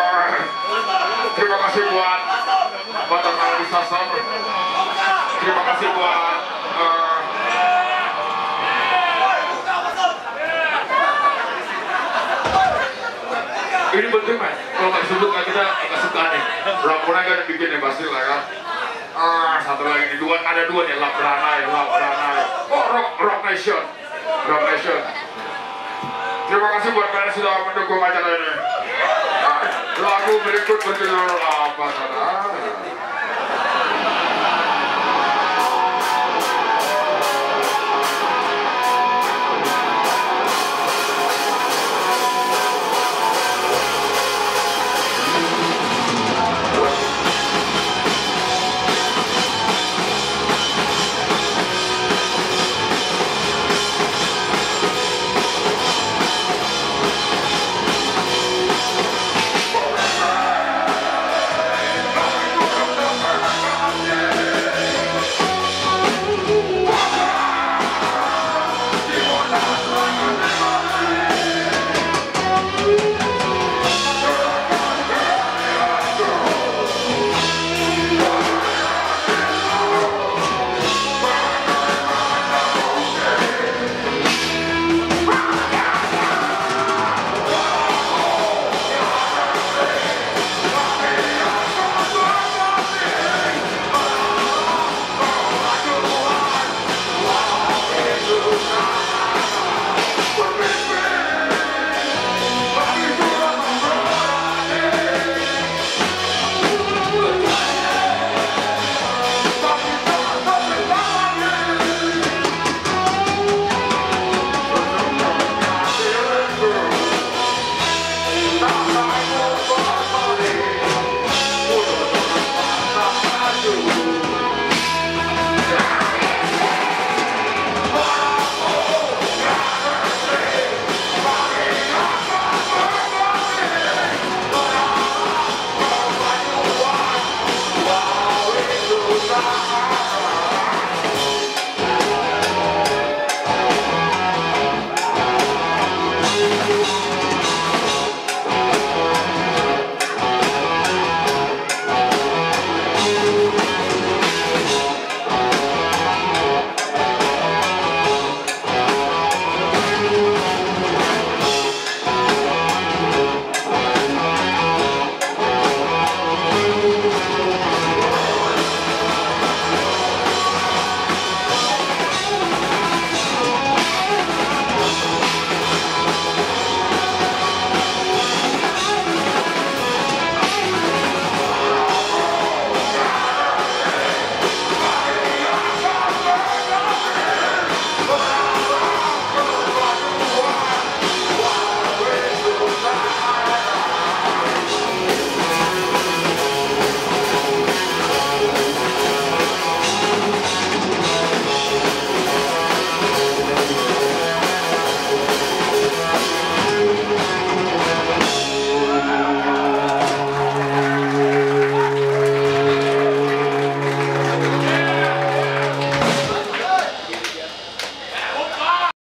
Terima kasih buat Badan Disaster. Terima kasih buat ini penting mas, kalau nggak disebut kan kita nggak suka nih. Rampurnya kan bikin yang pasti lah kan. Satu lagi dua, ada dua nih, Labrana ya. Oh, Rock Nation. Terima kasih buat kalian sudah mendukung acara ini. Lagu berikut berjudul apa sana?